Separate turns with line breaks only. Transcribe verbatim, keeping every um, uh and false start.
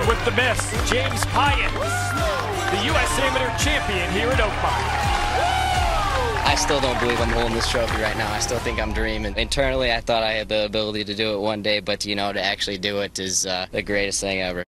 And with the miss, James Pyatt, the U S Amateur Champion here at Oakmont.
I still don't believe I'm holding this trophy right now. I still think I'm dreaming. Internally, I thought I had the ability to do it one day, but, you know, to actually do it is uh, the greatest thing ever.